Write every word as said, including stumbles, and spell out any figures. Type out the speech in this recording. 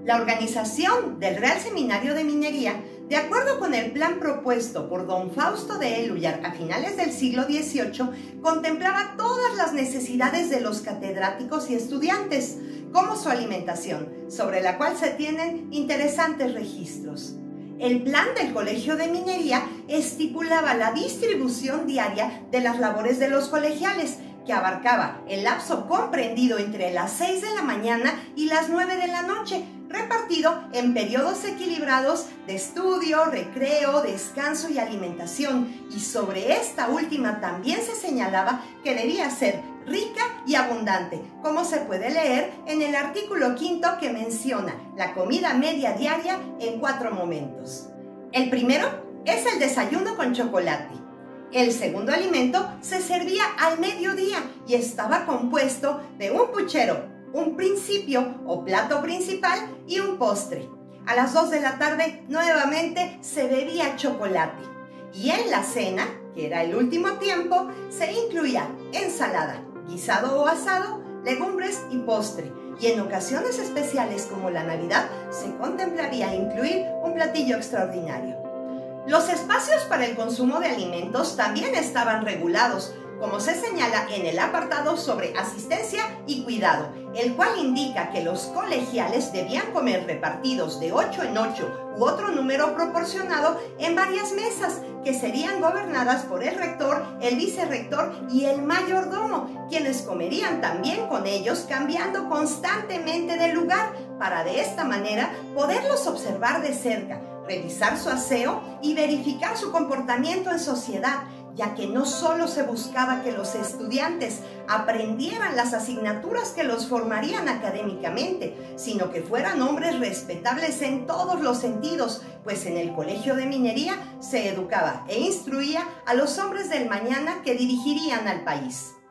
La organización del Real Seminario de Minería, de acuerdo con el plan propuesto por don Fausto de Éluyar a finales del siglo dieciocho, contemplaba todas las necesidades de los catedráticos y estudiantes, como su alimentación, sobre la cual se tienen interesantes registros. El plan del Colegio de Minería estipulaba la distribución diaria de las labores de los colegiales, que abarcaba el lapso comprendido entre las seis de la mañana y las nueve de la noche, repartido en periodos equilibrados de estudio, recreo, descanso y alimentación, y sobre esta última también se señalaba que debía ser rica y abundante, como se puede leer en el artículo quinto que menciona la comida media diaria en cuatro momentos. El primero es el desayuno con chocolate. El segundo alimento se servía al mediodía y estaba compuesto de un puchero, un principio o plato principal y un postre. A las dos de la tarde nuevamente se bebía chocolate. Y en la cena, que era el último tiempo, se incluía ensalada, guisado o asado, legumbres y postre. Y en ocasiones especiales como la Navidad se contemplaría incluir un platillo extraordinario. Los espacios para el consumo de alimentos también estaban regulados, como se señala en el apartado sobre asistencia y cuidado, el cual indica que los colegiales debían comer repartidos de ocho en ocho u otro número proporcionado en varias mesas, que serían gobernadas por el rector, el vicerrector y el mayordomo, quienes comerían también con ellos, cambiando constantemente de lugar, para de esta manera poderlos observar de cerca, revisar su aseo y verificar su comportamiento en sociedad, ya que no solo se buscaba que los estudiantes aprendieran las asignaturas que los formarían académicamente, sino que fueran hombres respetables en todos los sentidos, pues en el Colegio de Minería se educaba e instruía a los hombres del mañana que dirigirían al país.